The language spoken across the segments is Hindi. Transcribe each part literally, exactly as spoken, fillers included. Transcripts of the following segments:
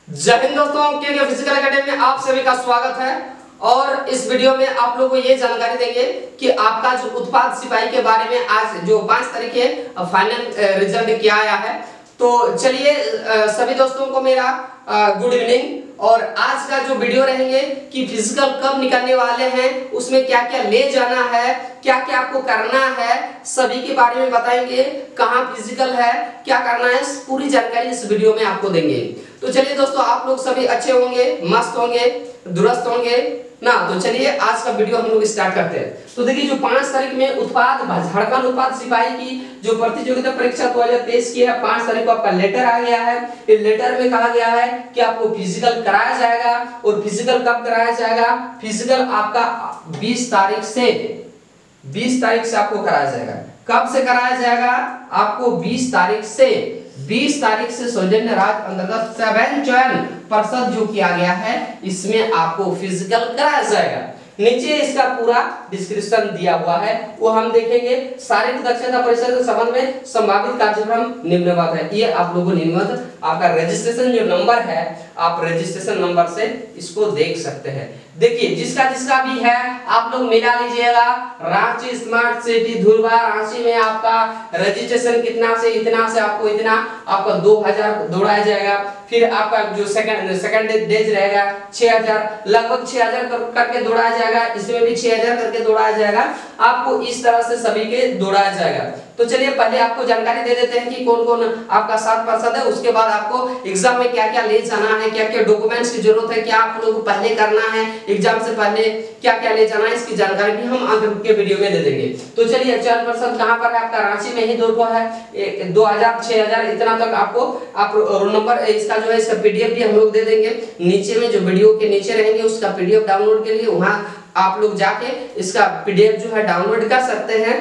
जय हिंद दोस्तों, के फिजिकल एकेडमी में आप सभी का स्वागत है। और इस वीडियो में आप लोगों को ये जानकारी देंगे कि आपका जो उत्पाद सिपाही के बारे में आज जो पांच तारीख है फाइनल रिजल्ट क्या आया है। तो चलिए सभी दोस्तों को मेरा गुड इवनिंग। और आज का जो वीडियो रहेंगे कि फिजिकल कब निकलने वाले हैं, उसमें क्या क्या ले जाना है, क्या क्या आपको करना है, सभी के बारे में बताएंगे। कहाँ फिजिकल है, क्या करना है, पूरी जानकारी इस वीडियो में आपको देंगे। तो चलिए दोस्तों, आप लोग सभी अच्छे होंगे, मस्त होंगे, दुरुस्त होंगे ना। तो चलिए आज का वीडियो हम लोग स्टार्ट करते हैं। तो देखिए, जो पांच तारीख में उत्पाद झारखंड उत्पाद सिपाही की जो प्रतियोगिता परीक्षा दो हज़ार तेईस की है, पांच तारीख को आपका लेटर आ गया है। इस लेटर में कहा गया है कि आपको फिजिकल कराया जाएगा। और फिजिकल कब कराया जाएगा? फिजिकल आपका बीस तारीख से बीस तारीख से आपको कराया जाएगा। कब से कराया जाएगा? आपको बीस तारीख से बीस तारीख से सौजन्य राज्य अंतर्गत सेवन चयन परिषद जो किया गया है, इसमें आपको फिजिकल कराया जाएगा। नीचे इसका पूरा डिस्क्रिप्शन दिया हुआ है, वो हम देखेंगे। शारीरिक दक्षता परीक्षा के संबंध में संभावित कार्यक्रम निम्नवत है। ये आप लोगों को निम्नवत आपका रजिस्ट्रेशन जो नंबर है, आप रजिस्ट्रेशन नंबर से इसको देख सकते हैं। देखिए, जिसका जिसका भी है आप लोग मिला लीजिएगा। रांची स्मार्ट सिटी धुरवा रांची में आपका रजिस्ट्रेशन कितना से इतना से आपको इतना आपका दो हज़ार दौड़ाया जाएगा। फिर आपका जो सेकंड सेकंड डेज रहेगा छह हज़ार, लगभग छह हज़ार कर, करके दौड़ाया जाएगा। इसमें भी छह हज़ार करके दौड़ाया जाएगा। आपको इस तरह से सभी के दौड़ाया जाएगा। तो चलिए पहले आपको जानकारी दे देते हैं कि कौन कौन आपका सात प्रतिशत है। उसके बाद आपको एग्जाम में क्या क्या ले जाना है, क्या क्या डॉक्यूमेंट्स की जरूरत है, क्या आप लोगों को पहले करना है, एग्जाम से पहले क्या क्या ले जाना है, इसकी जानकारी भी हम अंत के वीडियो में दे देंगे। तो चलिए, चार प्रतिशत कहां पर है? आपका रांची में ही दो है, दो हजार छह हजार इतना तक आपको आप रोल नंबर इसका जो है इसका पीडीएफ भी हम लोग दे देंगे। नीचे में जो वीडियो के नीचे रहेंगे उसका पीडीएफ डाउनलोड के लिए वहां आप लोग जाके इसका पीडीएफ जो है डाउनलोड कर सकते हैं।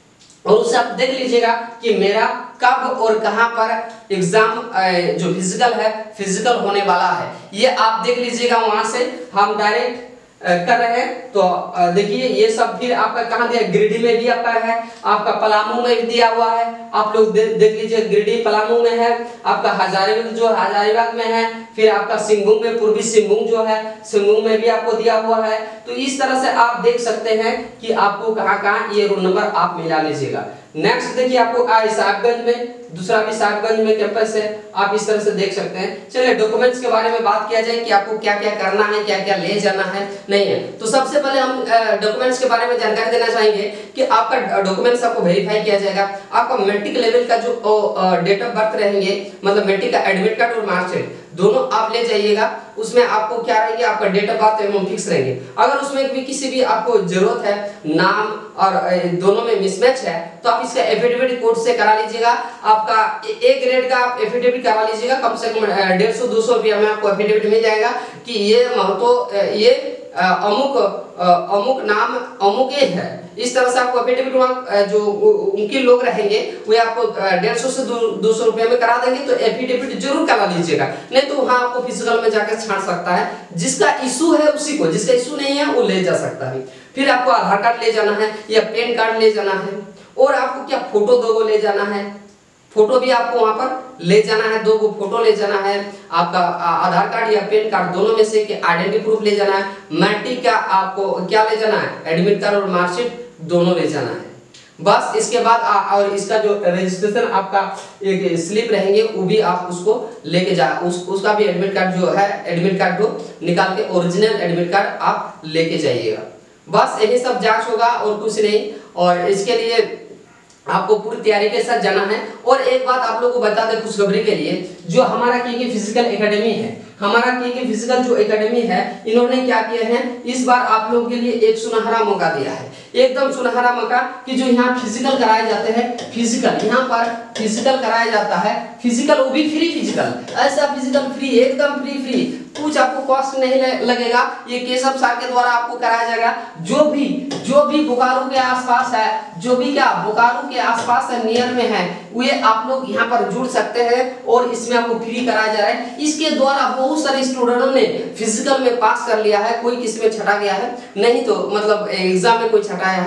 और उसे आप देख लीजिएगा कि मेरा कब और कहां पर एग्जाम जो फिजिकल है फिजिकल होने वाला है, ये आप देख लीजिएगा। वहां से हम डायरेक्ट कर रहे हैं। तो देखिए, ये सब फिर आपका कहां दिया? गिरिडीह में भी आपका है, आपका पलामू में भी दिया हुआ है। आप लोग दे, देख लीजिए, गिरिडीह पलामू में है, आपका हजारीबाग जो हजारीबाग में है, फिर आपका सिंहभूम में पूर्वी सिंहभूम जो है सिंहभूम में भी आपको दिया हुआ है। तो इस तरह से आप देख सकते हैं कि आपको कहां कहां ये रोल नंबर आप मिला लीजिएगा। नेक्स्ट देखिए, आपको साहिबगंज में दूसरा भी साहिबगंज में कैंपस है, आप इस तरह से देख सकते हैं। चलिए डॉक्यूमेंट्स के बारे में बात किया जाए कि आपको क्या क्या करना है, क्या क्या ले जाना है, नहीं है। तो सबसे पहले हम डॉक्यूमेंट्स के बारे में जानकारी देना चाहेंगे कि आपका डॉक्यूमेंट्स आपको वेरीफाई किया जाएगा। आपका मैट्रिक लेवल का जो डेट ऑफ बर्थ रहेंगे, मतलब मैट्रिक का एडमिट कार्ड और मार्कशीट दोनों आप ले जाइएगा। उसमें आपको क्या रहेंगे? आपका डेट ऑफ बर्थ एवं फिक्स रहेंगे। अगर उसमें भी किसी भी आपको जरूरत है, नाम और दोनों में मिसमैच है, तो आप इसका एफिडेविट कोर्ट से करा लीजिएगा। आपका ए ग्रेड का आप एफिडेविट करा लीजिएगा। कम से कम डेढ़ सौ दो सौ रुपया में आपको एफिडेविट मिल जाएगा कि ये महतो ये अमुक अमुक नाम अमुक ये है। इस तरह से आपको एफिडेविट जो उनके लोग रहेंगे वे आपको डेढ़ सौ से दो सौ रुपये में करा देंगे। तो एफिडेविट जरूर करा लीजिएगा, नहीं तो वहाँ आपको फिजिकल में जाकर छांट सकता है। जिसका इशू है उसी को, जिसका इशू नहीं है वो ले जा सकता है। फिर आपको आधार कार्ड ले जाना है या पैन कार्ड ले जाना है। और आपको क्या फोटो दो गो ले जाना है, फोटो भी आपको वहां पर ले जाना है, दो गो फोटो ले जाना है। आपका आधार कार्ड या पैन कार्ड दोनों में से आइडेंटिटी प्रूफ ले जाना है। मैट्रिक का आपको क्या ले जाना है? एडमिट कार्ड और मार्कशीट दोनों ले जाना है। बस इसके बाद आ, और इसका जो रजिस्ट्रेशन आपका एक स्लिप रहेंगे वो भी आप उसको लेके जा उस, उसका भी एडमिट कार्ड जो है एडमिट कार्ड को निकाल के ओरिजिनल एडमिट कार्ड आप लेके जाइएगा। बस यही सब जांच होगा और कुछ नहीं। और इसके लिए आपको पूरी तैयारी के साथ जाना है। और एक बात आप लोगों को बता दें खुशखबरी के लिए, जो हमारा की फिजिकल एकेडमी है, हमारा की फिजिकल जो एकेडमी है, इन्होंने क्या किया है, इस बार आप लोगों के लिए एक सुनहरा मौका दिया है। एकदम सुनहरा मौका कि जो यहाँ फिजिकल कराए जाते हैं, फिजिकल यहाँ पर फिजिकल कराया जाता है, फिजिकल वो भी फ्री फिजिकल, ऐसा फिजिकल फ्री, एकदम फ्री फ्री, कुछ आपको कॉस्ट नहीं लगेगा। ये केशव सर के द्वारा आपको कराया जाएगा। जो भी जो भी बोकारो के आसपास है, जो भी क्या बोकारो के आसपास है, नियर में है, वे आप लोग यहाँ पर जुड़ सकते हैं। और इसमें आपको फ्री कराया जा रहा है। इसके द्वारा बहुत सारे स्टूडेंटों ने फिजिकल में पास कर लिया है। कोई किसी में छटा गया है, नहीं तो मतलब एग्जाम में कोई छटाया है,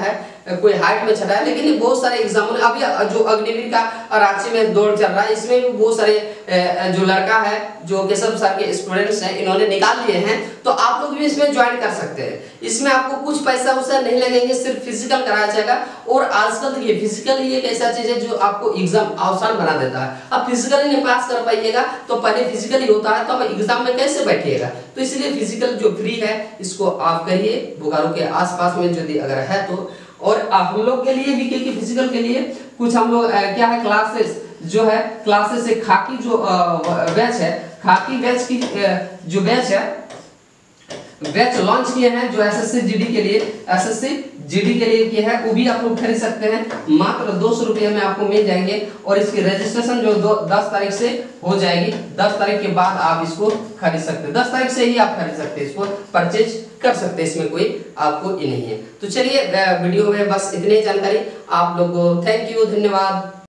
कोई हाइट में छठा है, लेकिन बहुत सारे एग्जाम अभी जो अग्निवीर का रांची में दौड़ चल रहा है, इसमें भी बहुत सारे जो लड़का है जो केशव सर के स्टूडेंट्स हैं, इन्होंने निकाल लिए हैं। तो आप लोग भी इसमें ज्वाइन कर सकते हैं। इसमें आपको कुछ पैसा उसा नहीं लगेंगे, सिर्फ फिजिकल कराया जाएगा। और आजकल देखिए फिजिकल ही एक ऐसा चीज है जो आपको एग्जाम आसान बना देता है। अब फिजिकल नहीं पास कर पाइएगा तो पहले फिजिकल ही होता है, तो अब एग्जाम में कैसे बैठिएगा। तो इसलिए फिजिकल जो फ्री है इसको आप करिए, बोकारो के आसपास में यदि अगर है तो। और हम लोग के लिए भी क्योंकि फिजिकल के लिए कुछ हम लोग क्या है क्लासेस जो है क्लासेस से खाकी जो बैच है, खाकी बैच की जो बैच है बैच लॉन्च किए हैं जो एसएससी जीडी के लिए एसएससी जीडी के लिए किए हैं, वो भी आप लोग खरीद सकते हैं। मात्र दो सौ रुपये में आपको मिल जाएंगे। और इसकी रजिस्ट्रेशन जो दो दस तारीख से हो जाएगी, दस तारीख के बाद आप इसको खरीद सकते हैं। दस तारीख से ही आप खरीद सकते हैं, इसको परचेज कर सकते हैं, इसमें कोई आपको ये नहीं है। तो चलिए वीडियो में बस इतनी जानकारी आप लोग को। थैंक यू, धन्यवाद।